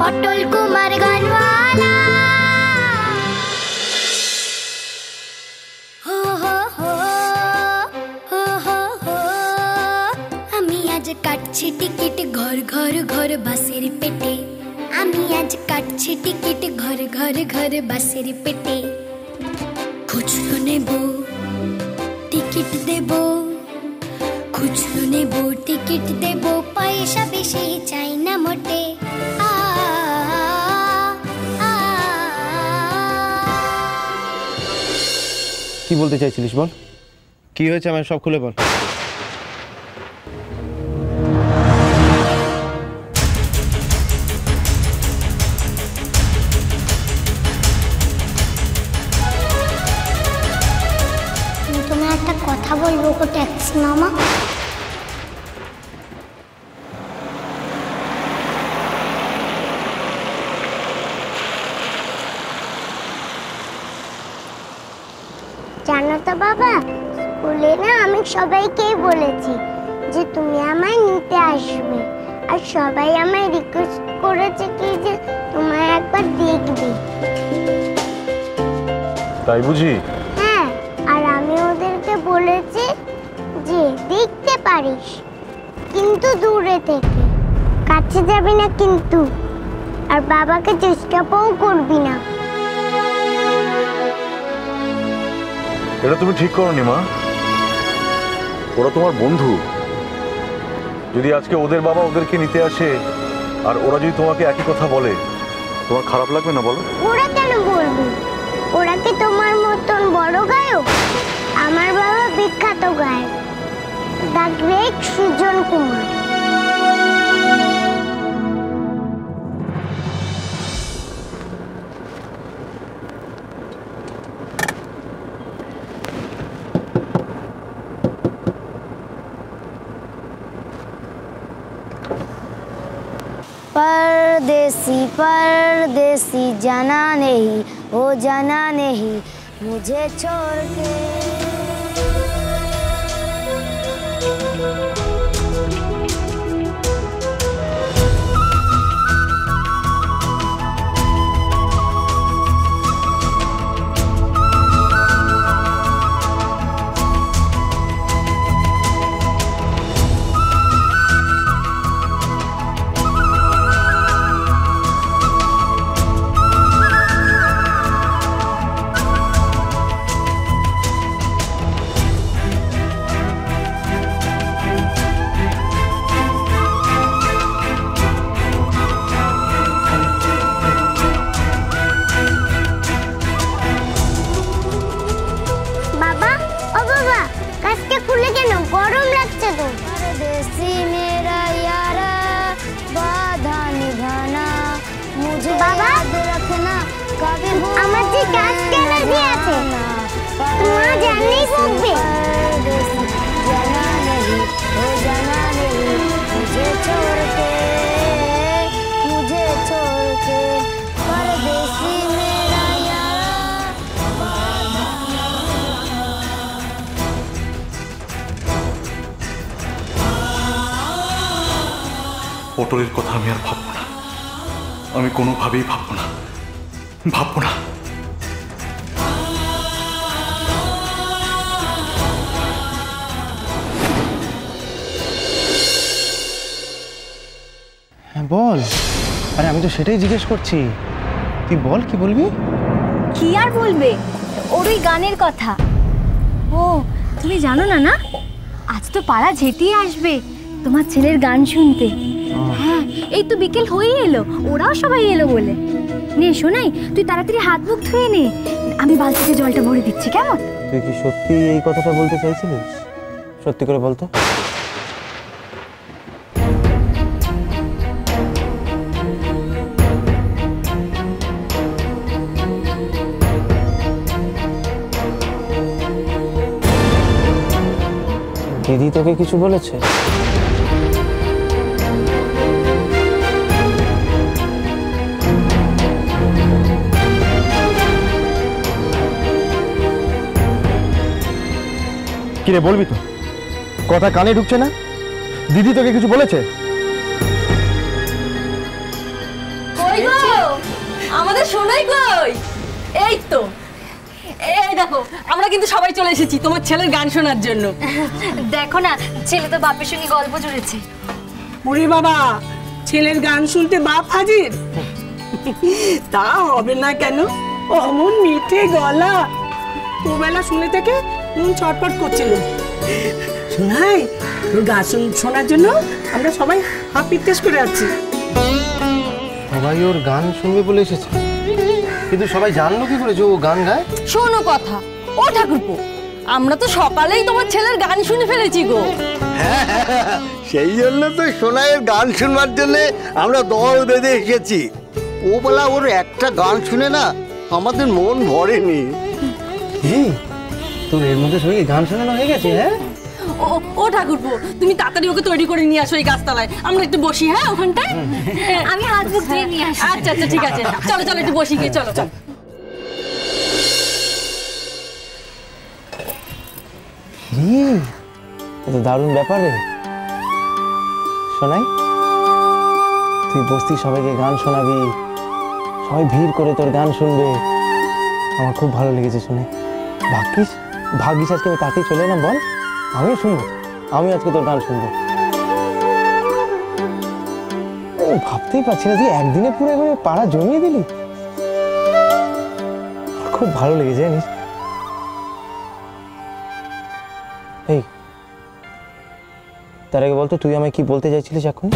অটল কুমার গানওয়ালা। হো হো হো হো হো হো, আমি আজ কাটছি টিকিট ঘর ঘর ঘর বাসের পেটে। আমি আজ কাটছি টিকিট ঘর ঘর ঘর বাসের পেটে। খুচরো নেব টিকিট দেব, খুচরো নেব টিকিট দেব, পয়সা বেশি চাই না মোটে। কি বলতে চাইছিলিস বল, কি হয়েছে আমায় সব খুলে বল। তুমি একটা কথা বলবো গো ট্যাক্সি মামা। জানো তো বাবা, স্কুলে না আমি সবাইকেই বলেছি যে তুমি আমায় নিতে আসবে, আর সবাই আমায় রিকোয়েস্ট করেছে কি যে তোমায় একবার দেখবে। তাই বুঝি? হ্যাঁ, আর আমি ওদেরকে বলেছি যে দেখতে পারিস, কিন্তু দূরে থেকে, কাছে যাবি না কিন্তু, আর বাবাকে চেষ্টাও করবি না। এটা তুমি ঠিক করোনি মা, ওরা তোমার বন্ধু। যদি আজকে ওদের বাবা ওদেরকে নিতে আসে আর ওরা যদি তোমাকে একই কথা বলে, তোমার খারাপ লাগবে না বলো? ওরা কেন বলবে? ওরা কি তোমার মতন বড় গায়ক? আমার বাবা বিখ্যাত গায়ক, দ্য গ্রেট সৃজন কুমার। परदेसी परदेसी जाना नहीं, वो जाना नहीं मुझे छोड़ के। পটলের কথা আমি আর ভাববো না, আমি কোনোভাবেই ভাববো না, ভাববো না। হ্যাঁ বল। আরে আমি তো সেটাই জিজ্ঞেস করছি, তুই বল কি বলবি। কি আর বলবে, ওর ওই গানের কথা। ও তুমি জানো না? না আজ তো পাড়া ঝেঁটিয়ে আসবে তোমার ছেলের গান শুনতে। হ্যাঁ এই তো বিকেল হয়ে এলো, ওরাও সবাই এলো বলে। নে শোনাই, তুই তাড়াতাড়ি হাত মুখ ধুয়ে নে, আমি বালতিতে জলটা ভরে দিচ্ছি, কেমন? তুই কি সত্যি এই কথাটা বলতে চাইছিলিস? সত্যি করে বলতো। দিদি তোকে কিছু বলেছে? কিরে বলবি তো, কথা কানে ঢুকছে না? দিদি তোকে কিছু বলেছে? ওই কই গো আমাদের সোনাই কই? এই তো, এই দেখো আমরা কিন্তু সবাই চলে এসেছি তোমার ছেলের গান শোনার জন্য। দেখো না, ছেলে তো বাপের সঙ্গে গল্প জুড়েছে। ওরে বাবা, ছেলের গান শুনতে বাপ হাজির? তা হবে না কেন, অমন মিঠে গলা, ওবেলা শুনে থেকে মন ছটফট করছিল। শোনাই, তোর গান শোনার জন্য আমরা সবাই হাফ পিত্তেস করে আছি। সবাই ওর গান শুনবে বলে এসেছে, কিন্তু সবাই জানলো কি করে যে ও গান গায়? শোনো কথা, ও ঠাকুরপো, আমরা তো সকালেই তোমার ছেলের গান শুনে ফেলেছি গো। সেই জন্য তো সোনাইয়ের গান শুনবার জন্য আমরা দল বেঁধে এসেছি। ও বেলা ওর একটা গান শুনে না আমাদের মন ভরেনি। তোর এর মধ্যে সবাই গান শোনানো হয়ে গেছে? হ্যাঁ, ও ঠাকুরপো, তুমি তাড়াতাড়ি ওকে তৈরি করে নিয়ে আসো এই গাছতলায়, আমরা একটু বসি। হ্যাঁ ওখানটায় আমি হাত মুখ ধুয়ে নিয়ে আসি। আচ্ছা আচ্ছা ঠিক আছে, চলো চলো একটু বসি গিয়ে, চলো চলো। তো দারুণ ব্যাপার রে শোনাই। তুই বস্তি সবাইকে গান শোনাবি, সবাই ভিড় করে তোর গান শুনবে, আমার খুব ভালো লেগেছে শুনে। ভাগ্যিস ভাগ্যিস আজকে আমি তাতেই চলে এলাম। বল, আমিও শুনবো, আমি আজকে তোর গান শুনবো। ভাবতেই পারছি না তুই একদিনে পুরো এবারে পাড়া জমিয়ে দিলি। খুব ভালো লেগেছে জানিস। এই, তার আগে বলতো তুই আমায় কি বলতে চাইছিলিস এখন?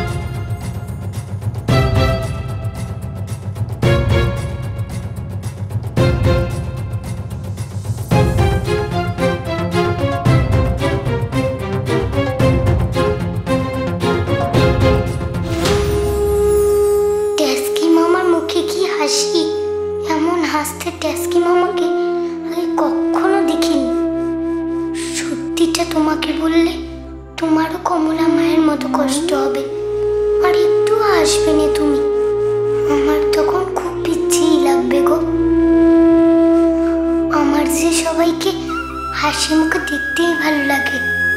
ট্যাস্কি মামার মুখে কি হাসি! এমন হাসতে ট্যাস্কি মামাকে আমি কখনো দেখিনি। সত্যিটা তোমাকে বললে তোমারও কমলা মায়ের মতো কষ্ট হবে, আর একটু হাসবে না তুমি। আমার তখন খুব পিচ্ছিই লাগবে গো। আমার যে সবাইকে হাসি মুখে দেখতেই ভালো লাগে।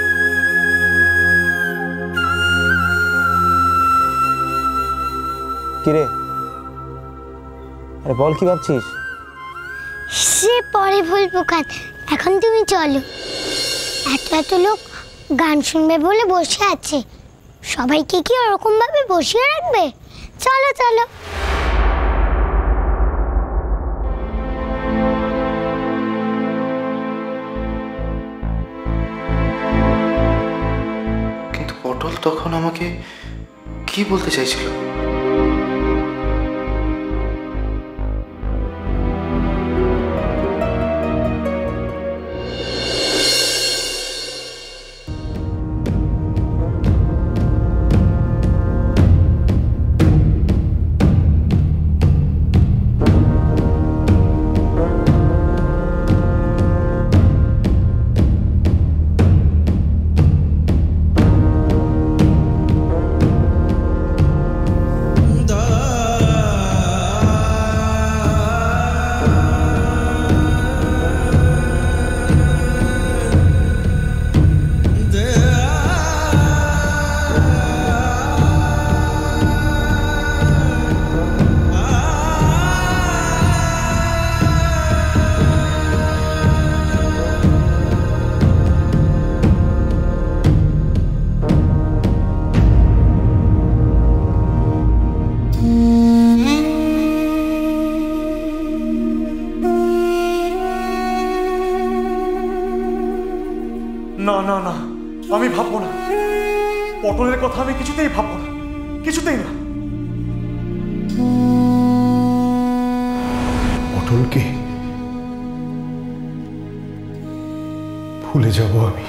কিরে, আরে বল কি ভাবছিস? সে পরে বলবো কান, এখন তুমি চলো। এত এত লোক গান শুনবে বলে বসে আছে, সবাইকে কি ওরকম ভাবে বসিয়ে রাখবে? চলো চলো। কিন্তু পটল তখন আমাকে কি বলতে চাইছিল? না না না, আমি ভাববো না। পটলের কথা আমি কিছুতেই ভাববো না, কিছুতেই না। পটলকে ভুলে যাব আমি।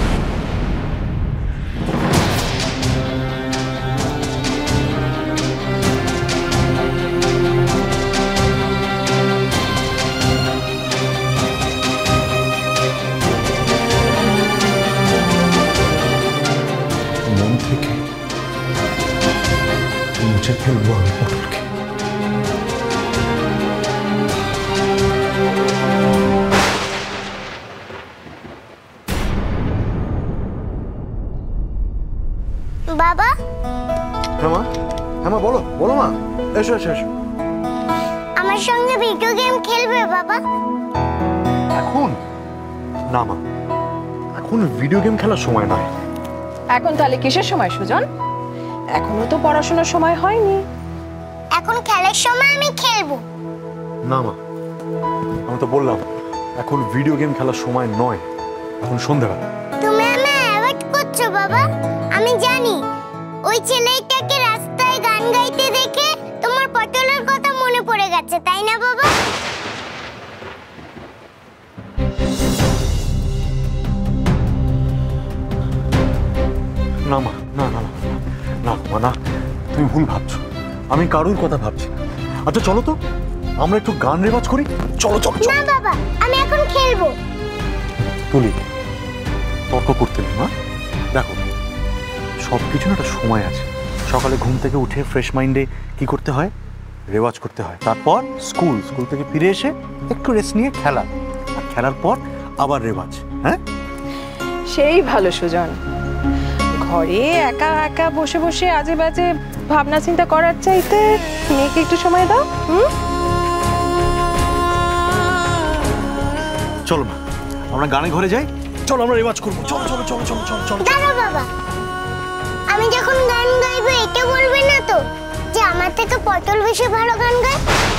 মন থেকে মুছে ফেলবো আমি পটলকে। বাবা, হ্যাঁ মা, হ্যাঁ মা, বলো বলো মা, এসো এসো এসো। আমার সঙ্গে ভিডিও গেম খেলবে বাবা? এখন না মা, এখন ভিডিও গেম খেলার সময় নয়। এখন তাহলে কিসের সময় সুজন? এখনো তো পড়াশোনার সময় হয়নি। এখন খেলার সময় আমি খেলবো। না মা, আমি তো বললাম এখন ভিডিও গেম খেলার সময় নয়, এখন সন্ধ্যাবেলা। তুমি আমায় অ্যাভয়েড করছো বাবা। আমি জানি ওই ছেলেটাকে রাস্তায় গান গাইতে দেখে তোমার পটলের কথা মনে পড়ে গেছে, তাই না বাবা? না মা, না না না না মা, না, তুমি ভুল ভাবছো। আমি কারোর কথা ভাবছি না। আচ্ছা চলো তো আমরা একটু গান রেওয়াজ করি। চলো চলো না বাবা, আমি এখন খেলবো। তুলি, তর্ক করতে নেই মা। দেখো সব কিছু একটা সময় আছে। সকালে ঘুম থেকে উঠে ফ্রেশ মাইন্ডে কি করতে হয়? রেওয়াজ করতে হয়। তারপর স্কুল থেকে ফিরে এসে একটু রেস্ট নিয়ে খেলা, আর খেলার পর আবার রেওয়াজ। হ্যাঁ, সেই ভালো সুজন। ঘরে একা একা বসে বসে আজে বাজে ভাবনা চিন্তা করার চাইতে মেয়েকে একটু সময় দাও। চলো মা, আমরা গানে ঘরে যাই। চলো আমরা রেওয়াজ করবো। চলো চলো চলো চলো চলো চলো। দাঁড়াও বাবা, আমি যখন গান গাইবো এটা বলবে না তো যে আমার থেকে পটল বেশি ভালো গান গায়?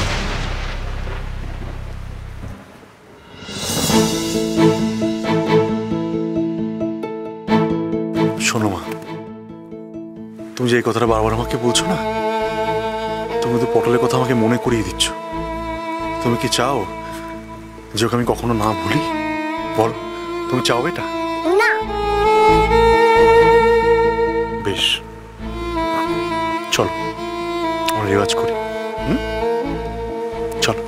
শোনো মা, তুমি যে এই কথাটা বারবার আমাকে বলছো না, তুমি তো পটলের কথা আমাকে মনে করিয়ে দিচ্ছ। তুমি কি চাও যে ওকে আমি কখনো না ভুলি? বল, তুমি চাও এটা? না। বেশ, চলো আমরা রেওয়াজ করি। চলো।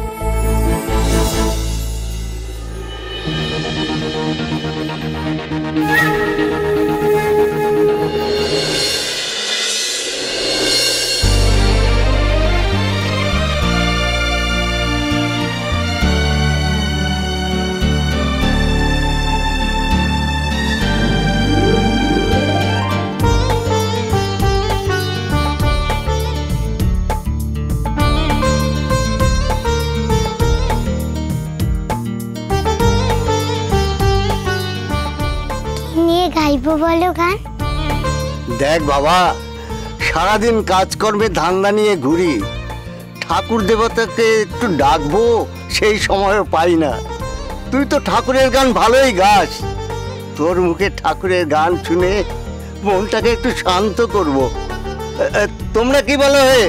গাইবো বলো গান? দেখ বাবা, সারাদিন কাজকর্মে ধান্দা নিয়ে ঘুরি, ঠাকুর দেবতাকে একটু ডাকবো সেই সময়ও পাই না। তুই তো ঠাকুরের গান ভালোই গাস। তোর মুখে ঠাকুরের গান শুনে মনটাকে একটু শান্ত করব। তোমরা কি বলো? হে,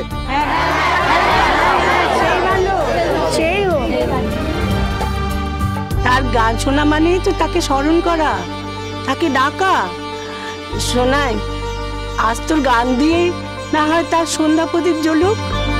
তার গান শোনা মানেই তো তাকে স্মরণ করা, তাকে ডাকা। শোনাই, আজ তোর গান দিয়ে না হয় তার সন্ধ্যা প্রদীপ জ্বলুক।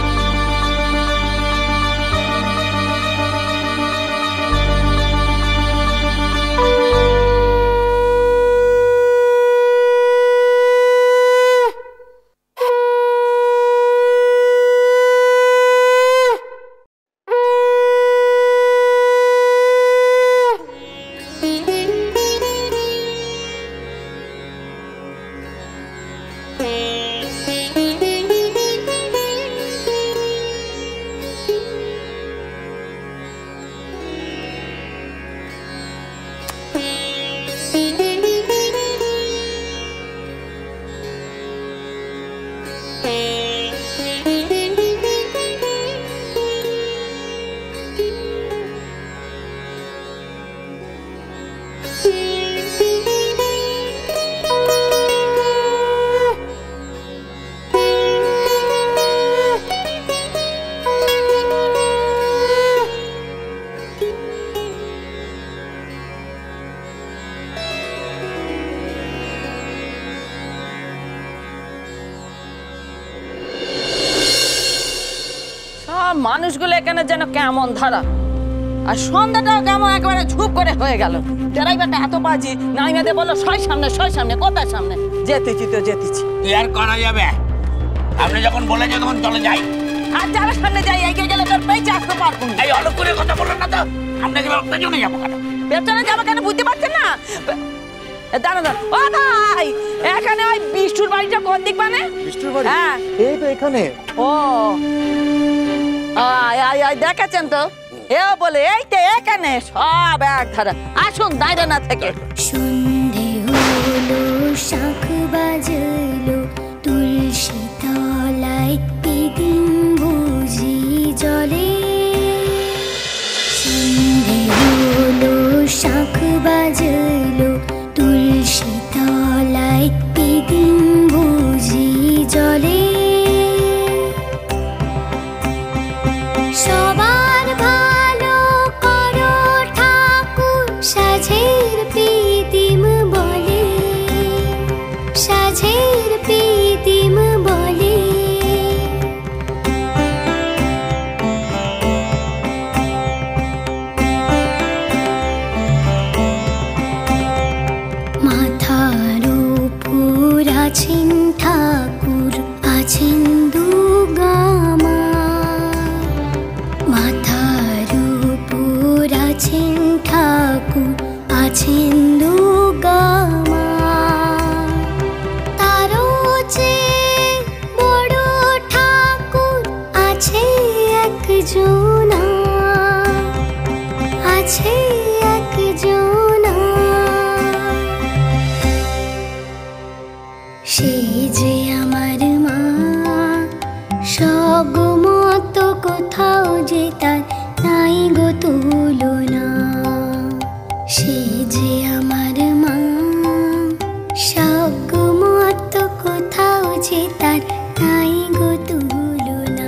মানুষগুলো এখানে যেন কেমন ধারা, আর সন্ধ্যাটাও কেমন একেবারে ঝুপ করে হয়ে গেল। ড্রাইভারটা এত বাজি, নাইমাদের বললো সয় সামনে কোথায় সামনে? যেতেছি তো যেতেছি। কি আর করা যাবে, আপনি যখন বলেছেন তখন চলে যাই। আর যারা সামনে যাই এগিয়ে গেলে তোর পেয়েছে আসতে পারবো না। এই অলক করে কথা বলেন না তো, আপনাকে পেছনে যাবো কেন? পেছনে যাবো কেন বুঝতে পারছেন না? দাঁড়া দাঁড়া, ও ভাই এখানে ওই বিষ্টুর বাড়িটা কোন দিক মানে? বিষ্টুর বাড়ি? হ্যাঁ এই তো এখানে। ও আয় আয় আয়, দেখেছেন তো, এও বলে এই তো এখানে সব এক ধারা। আসুন দাঁড়া না থেকে। সন্ধে হলো, শাঁখ বাজলো, তুলসী তলায় পিদিম বুঝি জলে। সন্ধে হলো, শাঁখ বাজলো, তুলসী তলায় পিদিম বুঝি জলে। সবার ভালো করো ঠাকুর, সাঝের পিদিম বলে, সাঝের পিদিম বলে। মাথার উপর আছেন ঠাকুর, আছেন দুর্গা মা। মাথার উপর আছেন ঠাকুর, আছেন দুর্গা মা। তারও চেয়ে বড় ঠাকুর আছে একজনা, আছে একজনা। সে যে আমার মা, সগমত কোথাও যে তার নাই গো তুলনা। সে যে আমার মা, সগমত কোথাও যে তার নাই গো তুলনা।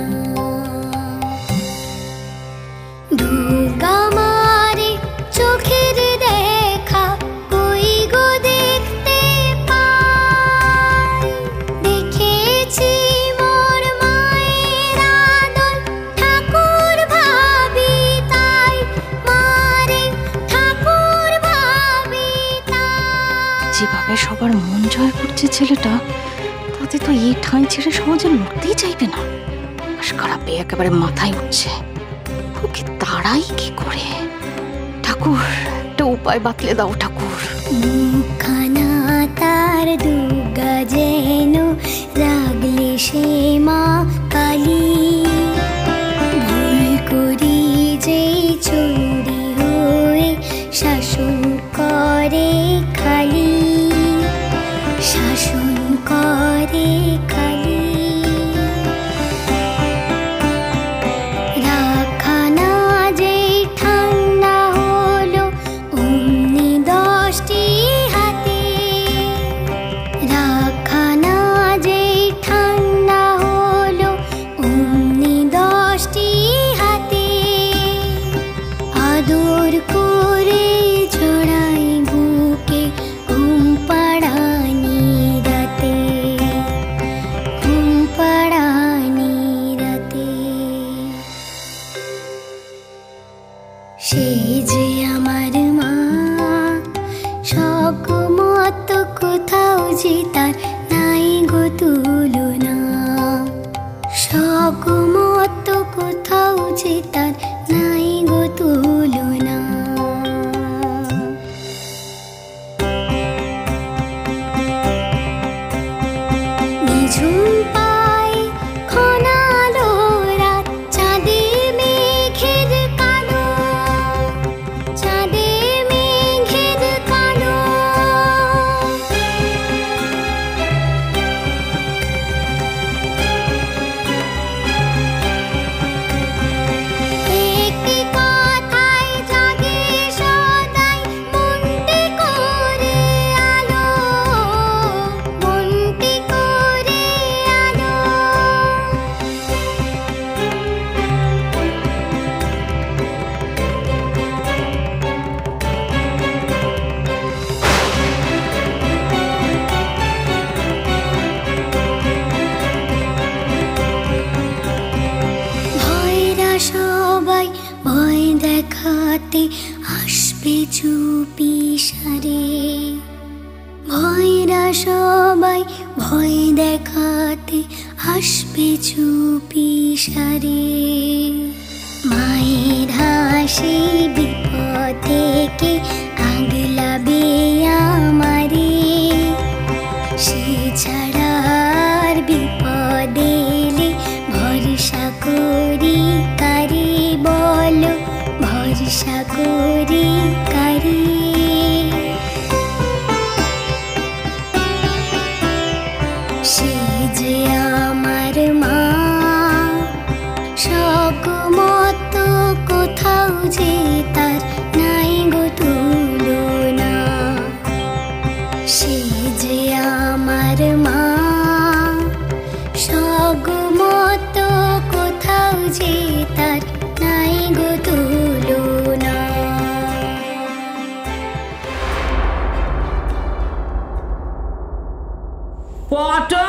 দুর্গা মারে চোখের দেখা কই গো দেখতে পাই। দেখেছি মোর মায়ের আদল, ঠাকুর ভাবি তাই, মারে ঠাকুর ভাবি তাই। যেভাবে সবার মন জয় করছে ছেলেটা, তাতে তো এই ঠাঁই ছেড়ে সমাজে লড়তেই চাইবে না। আশকারা পেয়ে একেবারে মাথায় উঠছে, ওকে তাড়াই কি করে? ঠাকুর, একটা উপায় বাতলে দাও ঠাকুর। মুখখানা তার দুর্গা যেন রাগলে সে মা কালী। ভুল করি যে চণ্ডী হয়ে শাসন করে খালি, শাসন করে খালি। রাখানা যে ঠান্ডা হলো, অমনি 10টি হাতে। রাখানা যে ঠান্ডা হলো, অমনি 10টি হাতে। আদর করে জড়াই বুকে, ঘুম পাড়ানি রাতে, ঘুম পাড়ানি রাতে। সে যে আমার মা, সকমত কোথাও যে তার নাই গো তুলনা। সকমত কোথাও যে তার নাই গো তুলনা। নিঝুম পায় খনালো রাত, চাঁদে মেঘের কালো, চাঁদে মেঘের কালো। একটি কথাই জাগে সদাই, মনটি করে আলো, মনটি করে আলো। ভয়রা সবাই ভয় দেখাতে আসবে চুপি সারে। ভয়রা সবাই ভয় দেখাতে আসবে চুপি সারে। মায়ের হাসি বিপদ থেকে আগলাবে আমারে। যে তার নাই গো তুলনা। সে যে আমার মা, সগমত কোথাও যে তার নাই গো তুলনা। পটল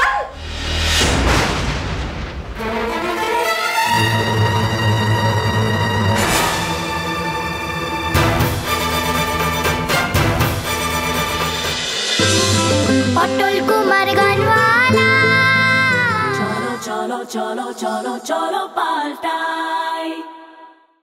পটল কুমার গানওয়ালা। চলো চলো চলো চলো চলো পাল্টা